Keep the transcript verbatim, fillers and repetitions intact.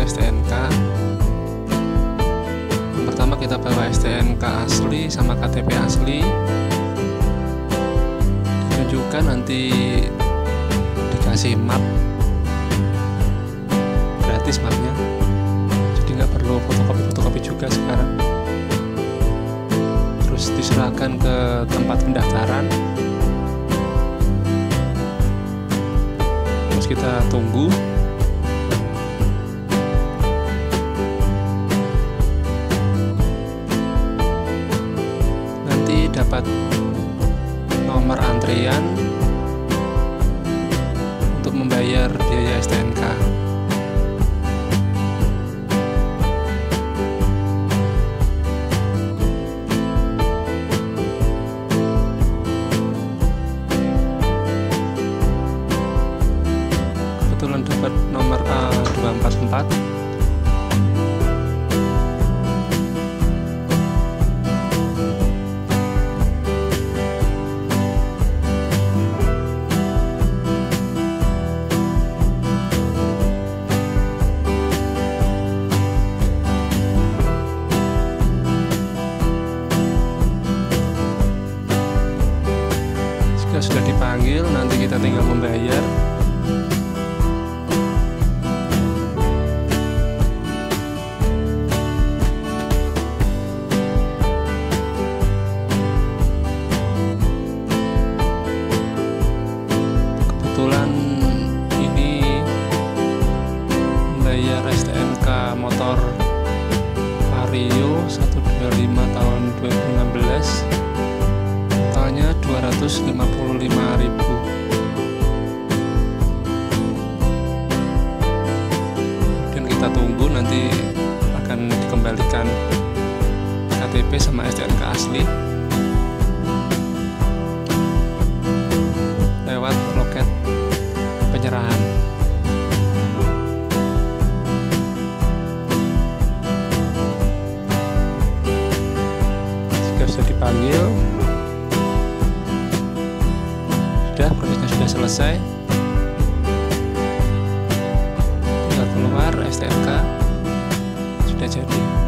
S T N K. Yang pertama kita bawa S T N K asli sama K T P asli. Ditunjukkan nanti dikasih map, gratis mapnya, jadi nggak perlu fotokopi-fotokopi juga sekarang. Terus diserahkan ke tempat pendaftaran. Terus kita tunggu. Nanti dapat nomor antrian untuk membayar biaya S T N K. Kebetulan dapat nomor A dua empat empat. Jika sudah dipanggil, nanti kita tinggal membayar. Kebetulan ini membayar S T N K motor Vario seratus dua puluh lima tahun dua ribu enam belas, totalnya dua ratus lima puluh lima ribu. Kemudian kita tunggu, nanti akan dikembalikan K T P sama S T N K asli lewat loket penyerahan. Jika sudah dipanggil, sudah prosesnya sudah selesai, tinggal keluar, S T N K sudah jadi.